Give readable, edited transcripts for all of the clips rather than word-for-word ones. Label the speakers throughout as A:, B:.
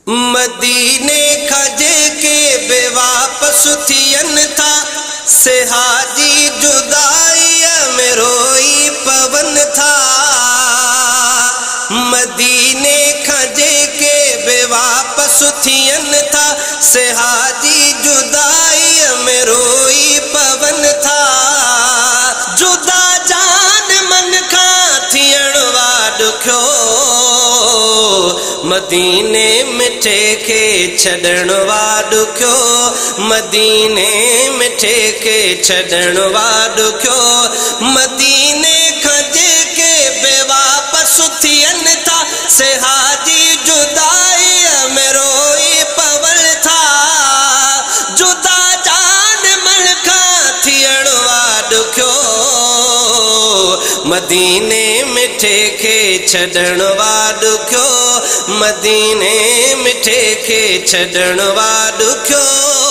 A: मदीने खजे के बेवापस थियन था से हाजी जुदाई में रोई पवन था। मदीने खजे के बेवापस थियन था से हाजी जुदाई में रोई पवन था। जुदा जान मन का थियण वाडुख्यो मदीने मिठे के छड़ण वाडुख्यो। मदीने मिठे के छड़ण वाडुख्यो। मदीने खजे के बेवापस थियन था से हाजी जुदाई में रोई पवन था। जुदा जान मन का थियण वाडुख्यो मदीने मिठे के छड़ण वाडुख्यो। मदीने मिठे के छड़ण वाडुख्यो।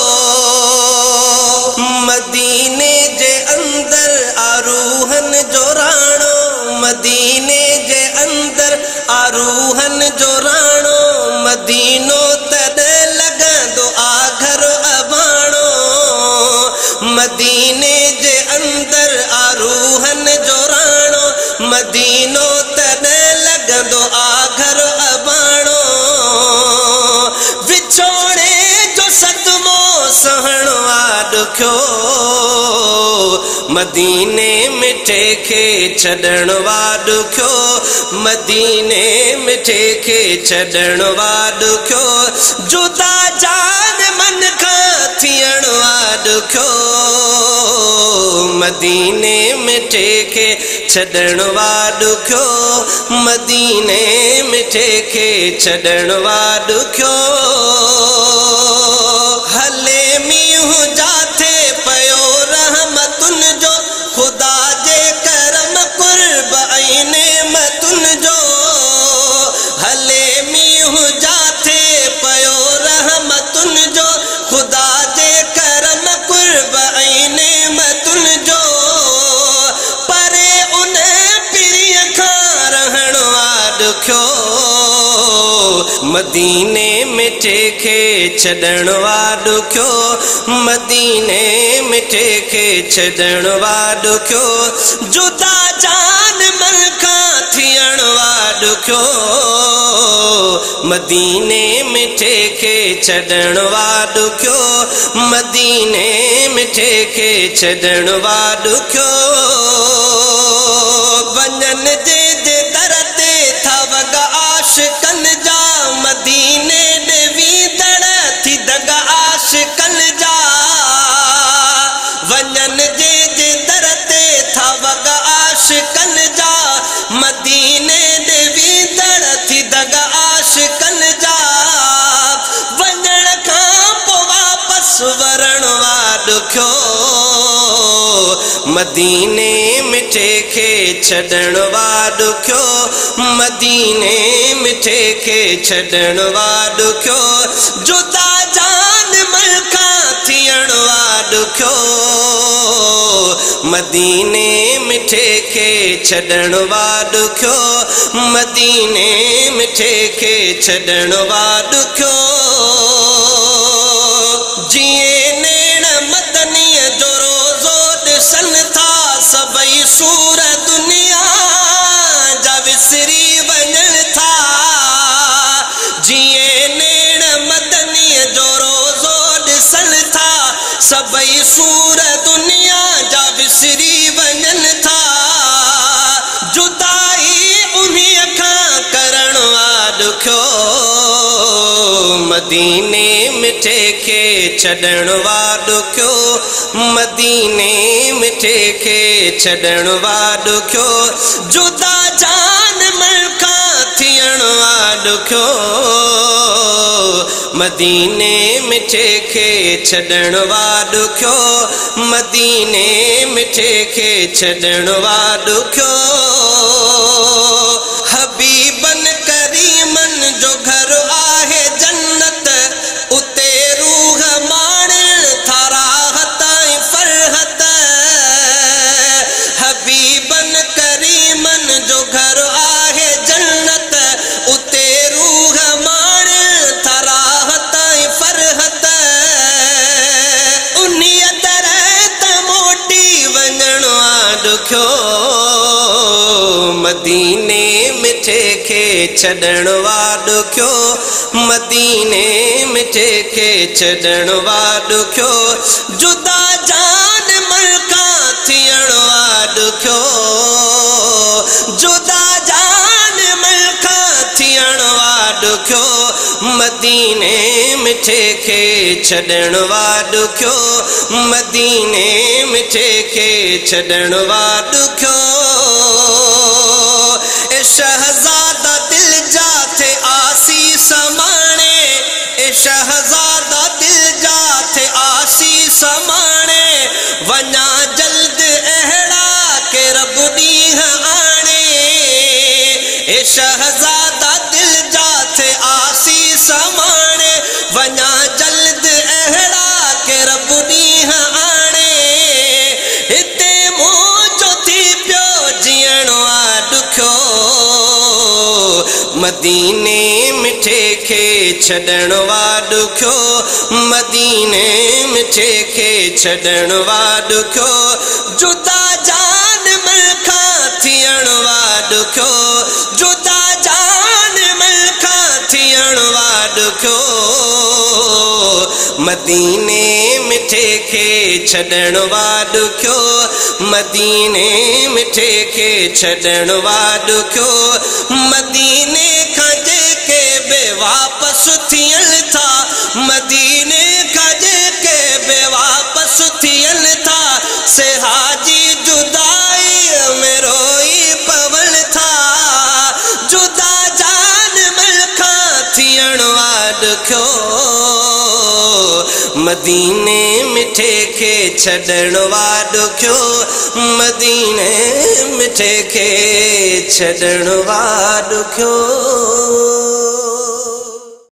A: मदीने जे अंदर आरूहन जो राणो। मदीने जे अंदर आरूहन जो राणो। मदीनो तद लगंदो आघर अबाणो। मदीने जे अंदर आरूहन जो राणो। मदीनो तद लगंदो आघर अबाणो। विछोड़े जो सदमो सहण वाडुख्यो मदीने मिठे के छड़ण वाडुख्यो। मदीने मिठे के छड़ण वाडुख्यो। जुदा जान मन का थियण वाडुख्यो मदीने मिठे के छड़ण वाडुख्यो। मदीने मिठे के छड़ण वाडुख्यो। हले मीहू जाथे पयो रहमतुन जो खुदा जे करम कुर्ब आईने मतुन जो। हले मीहू जाथे पयो रहमतुन जो खुदा जे करम कुर्ब आईने मतुन जो। परे उन पिरिय खां रहण वाडुख्यो मदीने मिठे के छड़ण वाडुख्यो। मदीने मिठे के छड़ण वाडुख्यो। जुदा जान मन का थियण वाडुख्यो मदीने मिठे के छड़ण वाडुख्यो। मदीने मिठे के छड़ण वाडुख्यो। वञन जे दर ते था वग आशिकन जा। मदीने देवी दड़ थी दग आशिकन जा। वञन जे दर ते था वग आशिकन जा। मदीने देवी दड़ थी दग आशिकन जा। वञण खां पोइ वापस वरण वाडुख्यो मदीने मिठे के छड़ण वाडुख्यो। मदीने मिठे के छड़ण वाडुख्यो। जुदा जान मन का थियण वाडुख्यो मदीने मिठे के छड़ण वाडुख्यो। मदीने मिठे के छड़ण वाडुख्यो। जिए नेण मदनीअ जो रोज़ो ॾिसन था सभई सूर दुनिया जा विसरी वञण था। जिए नेण मदनीअ जो रोज़ो ॾिसन था सभई सूर दुनिया जा विसरी वञन था। जुदाई उन्हीअ खां करण वाडुख्यो मदीने मिठे के छड़ण वाडुख्यो। मदीने मिठे के छड़ण वाडुख्यो। जुदा जान मन का थियण वाडुख्यो मदीने मिठे के छड़ण वाडुख्यो। मदीने मिठे के छड़ण वाडुख्यो। हबीबन करीमन जो घर आहे जन्नत उते रूह माणण था राहत ऐं फरहत। हबीबन करीमन जो घर आहे जन्नत उते रूह माणण था छॾण ॾुखियो मदीने मिठे खे छॾण ॾुखियो जुदा जान मलका थियण ॾुखियो जुदा जान मलका थियण ॾुखियो मदीने मिठे खे छॾण ॾुखियो मदीने मिठे खे छॾण ॾुखियो ए शहज़ादा दिल जाथे आसी समाणे ए शहज़ादा दिल जाथे आसी समाणे वञा जल्द अहिड़ा के रब ॾींहं आणे ए शहज़ादा दिल जाथे आसी समाणे वञा जल्द अहिड़ा के रब ॾींहं आणे हिते मुंहिंजो थी पियो जीअण ॾुखियो मदीने मिठे खे छॾण ॾुखियो मदीने मिठे खे छॾण ॾुखियो जुदा जान मलका थियण ॾुखियो जुदा जान मलका थियण ॾुखियो मदीने मिठे खे छॾण ॾुखियो मदीने मिठे खे छॾण ॾुखियो मदीने खां जेके बे वापस थियनि था मदीने खां जेके बे वापस थियनि था से हाजी जुदाई में रोई पवन था जुदा जान मलका थियण ॾुखियो मदीने मिठे खे छॾण ॾुखियो मदीने मिठे खे छॾण ॾुखियो।